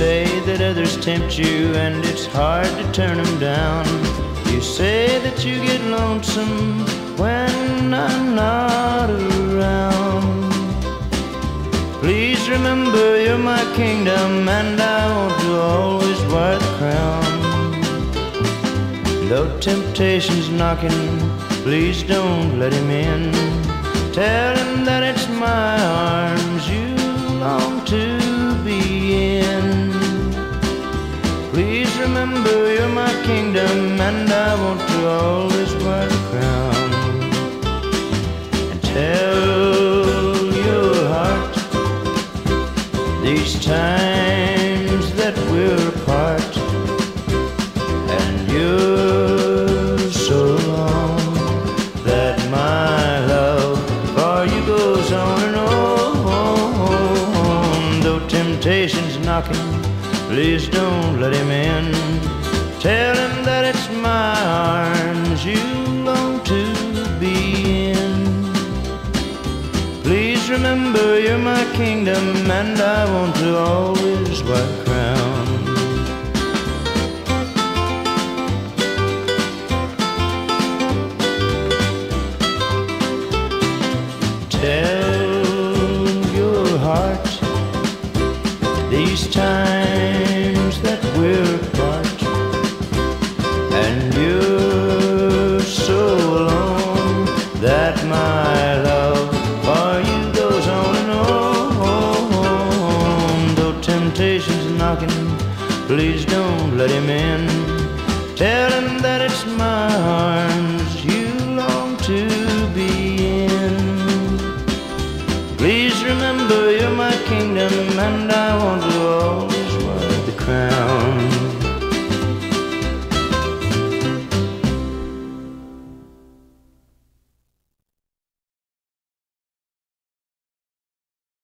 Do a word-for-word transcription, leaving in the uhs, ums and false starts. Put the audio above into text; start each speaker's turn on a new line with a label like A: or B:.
A: say that others tempt you and it's hard to turn them down. You say that you get lonesome when I'm not around. Please remember you're my kingdom and I want to always wear the crown. Though temptation's knocking, please don't let him in. Tell him that it's my arms you long to be in. Please remember you're my kingdom and I want to always wear the crown. And tell your heart these times that we're apart, and you're so long that my love for you goes on and on. Though temptation's knocking, please don't let him in. Tell him that it's my arms you long to be in. Please remember you're my kingdom and I want to always wear a crown. Tell your heart these times that we're apart, and you're so alone that my love for you goes on and on. Though temptation's knocking, please don't let him in. Tell him that it's my arms you long to be in. Please remember you're my kingdom and I want to always wear the crown.